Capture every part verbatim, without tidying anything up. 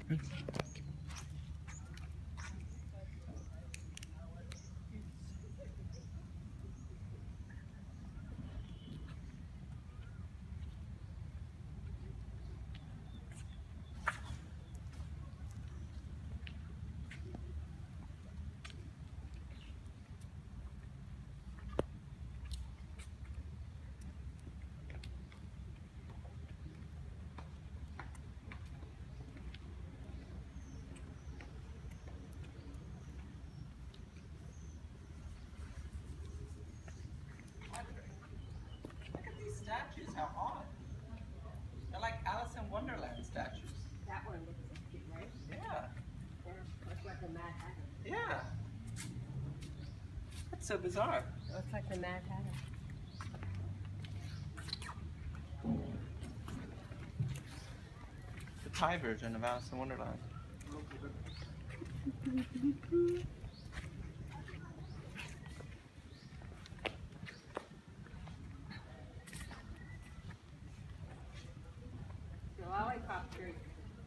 Look at these statues, how odd. They're like Alice in Wonderland statues. That one looks cute, right? Yeah. Or looks like the Mad Hatter. Yeah. That's so bizarre. It looks like the Mad Hatter. The Thai version of Alice in Wonderland. The lollipop drink.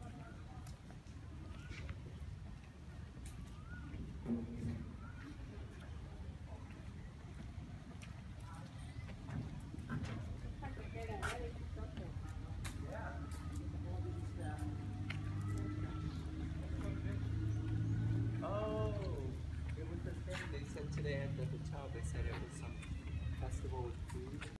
Oh, it was the thing they said today at the hotel. They said it was some festival with food.